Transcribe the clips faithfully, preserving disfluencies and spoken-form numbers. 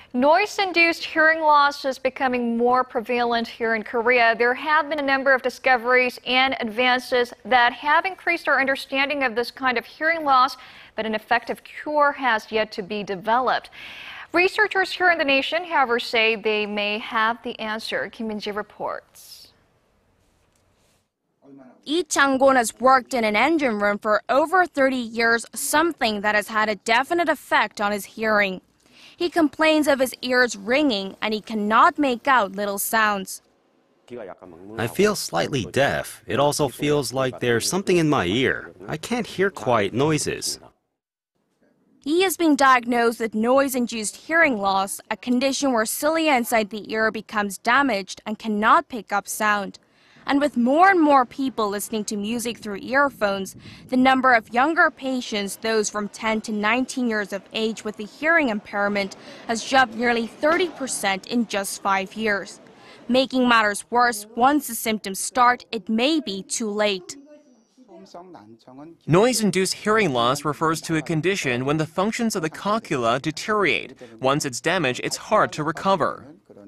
Noise-induced hearing loss is becoming more prevalent here in Korea. There have been a number of discoveries and advances that have increased our understanding of this kind of hearing loss, but an effective cure has yet to be developed. Researchers here in the nation, however, say they may have the answer. Kim Min-ji reports. Lee Chang-gwon has worked in an engine room for over thirty years, something that has had a definite effect on his hearing. He complains of his ears ringing and he cannot make out little sounds. I feel slightly deaf. It also feels like there's something in my ear. I can't hear quiet noises. He is being diagnosed with noise-induced hearing loss, a condition where cilia inside the ear becomes damaged and cannot pick up sound. And with more and more people listening to music through earphones, the number of younger patients, those from ten to nineteen years of age with a hearing impairment, has jumped nearly thirty percent in just five years. Making matters worse, once the symptoms start, it may be too late. Noise-induced hearing loss refers to a condition when the functions of the cochlea deteriorate. Once it's damaged, it's hard to recover.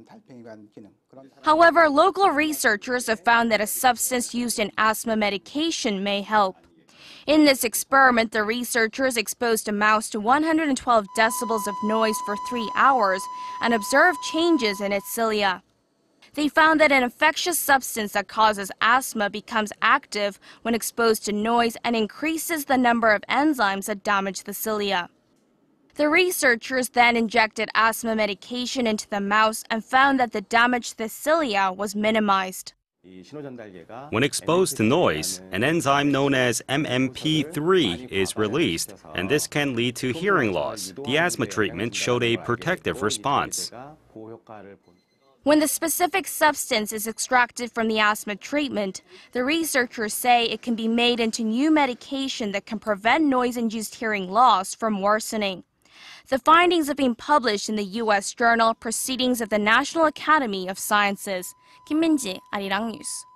However, local researchers have found that a substance used in asthma medication may help. In this experiment, the researchers exposed a mouse to one hundred twelve decibels of noise for three hours and observed changes in its cilia. They found that an infectious substance that causes asthma becomes active when exposed to noise and increases the number of enzymes that damage the cilia. The researchers then injected asthma medication into the mouse and found that the damage to the cilia was minimized. When exposed to noise, an enzyme known as M M P three is released, and this can lead to hearing loss. The asthma treatment showed a protective response. When the specific substance is extracted from the asthma treatment, the researchers say it can be made into new medication that can prevent noise-induced hearing loss from worsening. The findings have been published in the U S journal Proceedings of the National Academy of Sciences. Kim Min-ji, Arirang News.